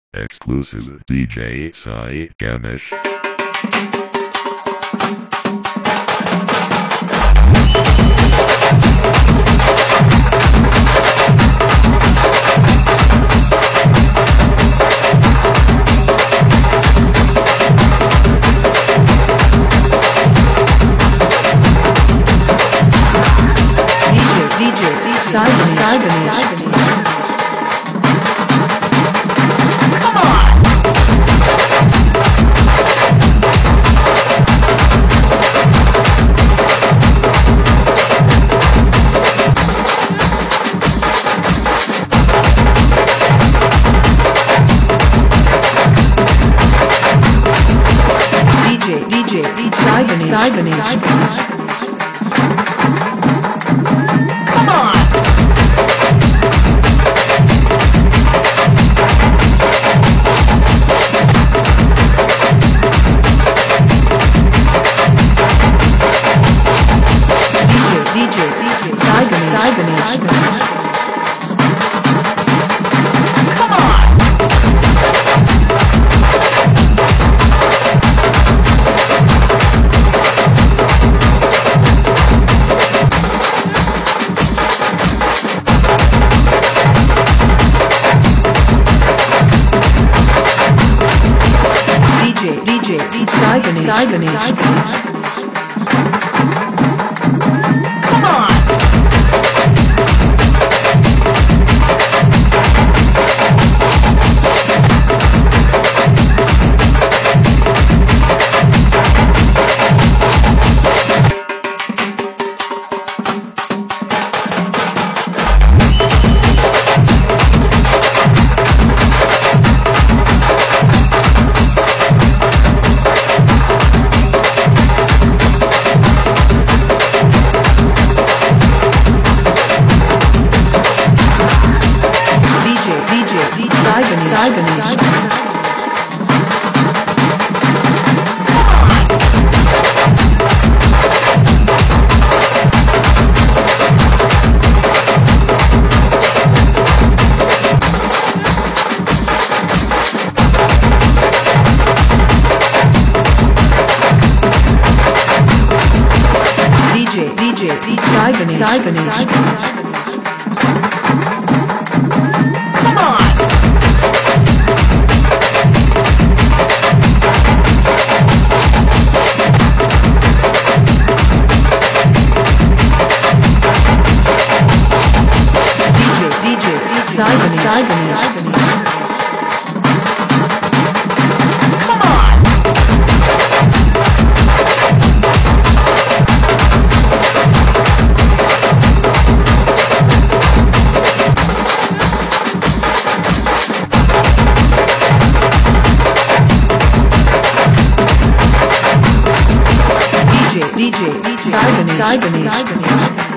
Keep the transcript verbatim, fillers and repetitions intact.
Exclusive D J Sai Ganesh. D J Sai Ganesh. D J Sai Ganesh. Sai Ganesh. D J Sai Ganesh. Sai Ganesh. D J Sai Ganesh. Sai Ganesh. Sai Ganesh. Sai Ganesh. D J D J Sai Ganesh. Sai Ganesh. Sai Ganesh. Sai Ganesh. D J D J Sai Ganesh. Sai Ganesh.